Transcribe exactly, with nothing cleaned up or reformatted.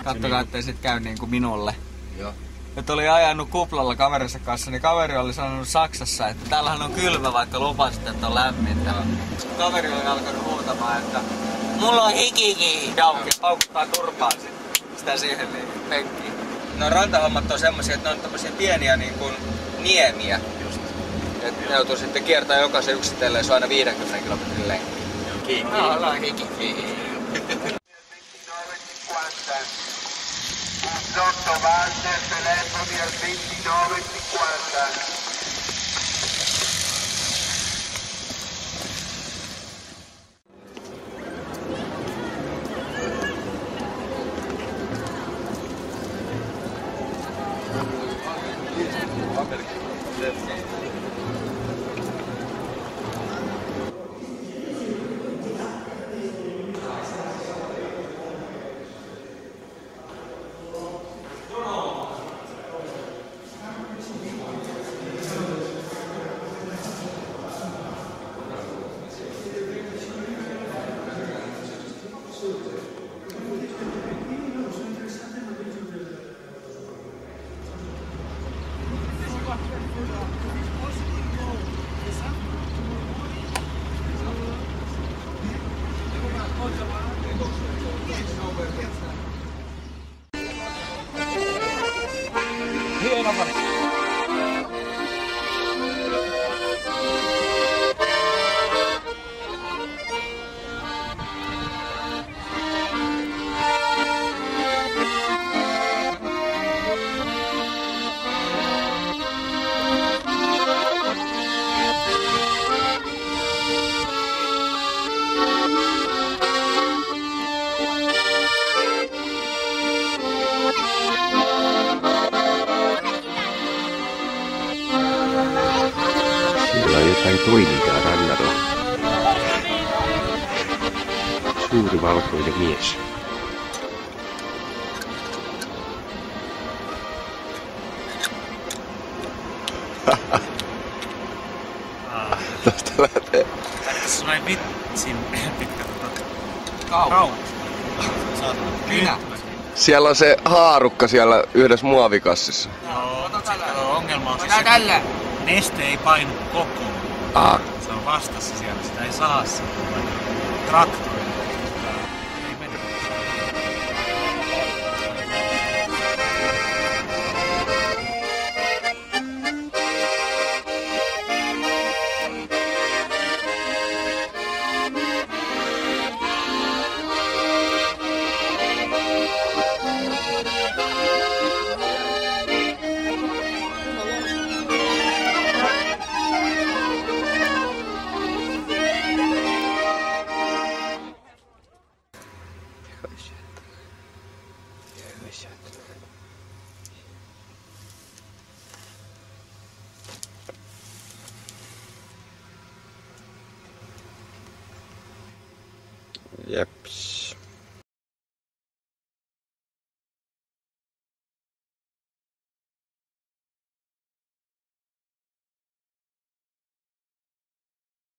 Kattokaa, ettei sit käy niinku minulle. Joo. Et oli ajanut kuplalla kaverinsa kanssa, niin kaveri oli sanonut Saksassa, että täällähän on kylmä, vaikka lupasit, että on lämmintä. Kaveri oli alkanut huutamaan, että mulla on hikikin. Ja paukuttaa turpaan sitä siihen penkkiin. No rantahommat on semmosia, että ne on tämmösiä pieniä niin kuin niemiä. Just. Et ne joutuu sitten kiertää jokaisen yksitellen, se on aina viidenkymmenen kilometrin lenkki. Kiinni. No, ollaan hikikin. Sotto Walter, telefoni al ventinove cinquanta. Hieno pari. Siellä on jotain toimintaa rannalla. Suuri valkoinen mies. Tästä lähtee. Tässä on vitsin pitkä Kauan. Minä. Siellä on se haarukka siellä yhdessä muovikassissa. Joo, ongelma on siis se, että neste ei painu kokoon. Ah. Se on vastassa siellä, sitä ei saa sitä. Traktori. Ei mene. Jeps.